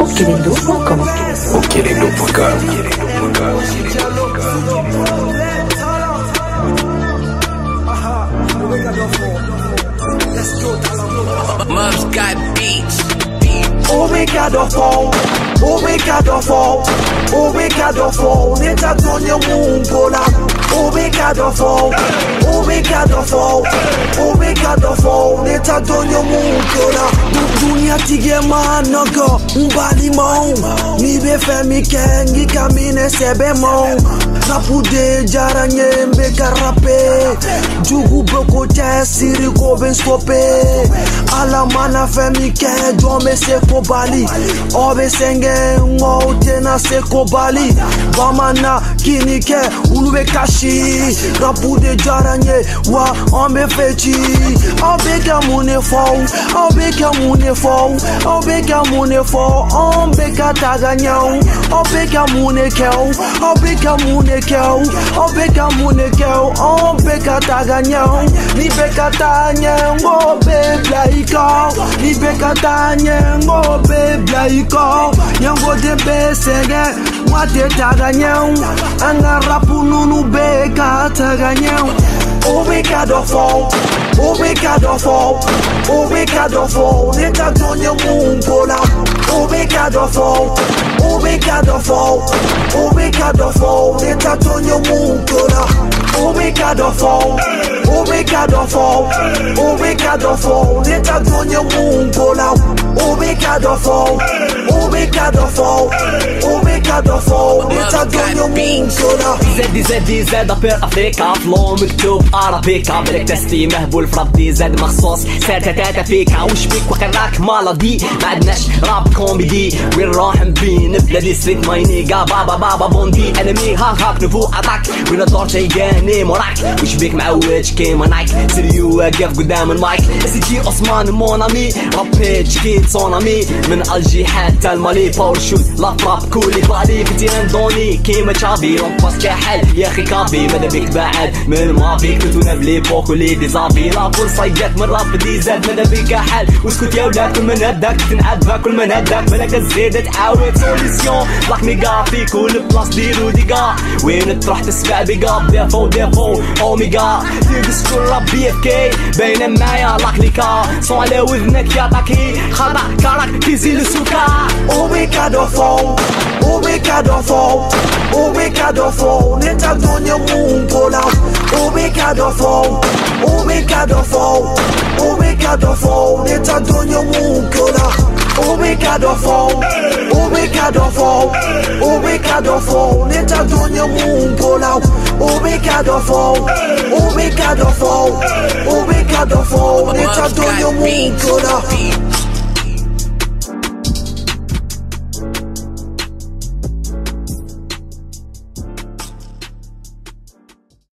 Okelendo.com. Mubs got beats. Obrigado, neta donye mungola. Obrigado, neta donye mungola. Dunia tige managa, umbali mau. Mi be femi kengi kamine sebe mau. Rapude jaranye mbeka rape. Jugu boko te siri ko ben skope. Ala mana femi ke dome se ko bali. Obe senge ngote na se ko bali. Bamana kini ke ulube kashi. Rapude jaranye wa ombe fechi. Obeka mune fou, obeka mune fou, obeka mune fou, ombeka taganyau, obeka mune keu, obeka mune keu, obeka mune keu, ombeka taganyau, ni beka tanyang obe blaiko, ni beka tanyang obe blaiko, yango de besege, wate taganyau, anga rapununu beka taganyau. Obrigado, neta donye mungola. Obrigado, neta donye mungola. Obrigado, neta donye mungola. Obrigado, neta donye mungola. DZ per Afrika فلو مكتوب عربيكا بلك تستي مهبول فراب DZ مخصوص سيرتا تاتا فيكا وش بيك وكراك مالدي ما عدناش راب كوميدي وين راح نبين بلادي ستريت ماي نيجا بابا بوندي انمي هاك نفو اتاك وين الدور تيجاني موراك وش بيك معوج كيما نايك سيريو واقف قدام المايك SG عثمان مونامي رابيتش كيت صونامي من الجي حتى المالي باور شوت لابراب كولي بالي كنتي اندوني كيما تشافي لونباس كحل يا اخي كافي ماذا بيك بعد من ما فيك كنتونا بلي بوك ولي ديزافي لا فرصة جات من راب DZ ماذا بيك حل واسكت يا ولاد كل من هداك تنعدها كل من هداك بالك الزيد تعاود سوليسيون لاك ميجا في كل بلاص ديرو ديكا وين تروح تسمع بيجا ديفو اوميجا تلبس كل راب بي اف كي بين معايا لاك ليكا صون على وذنك يا طاكي خضع كارك كيزي لسوكا. Obrigado, neta donye mungola. Obrigado, neta donye mungola. Obrigado, neta donye mungola. Obrigado, neta donye mungola.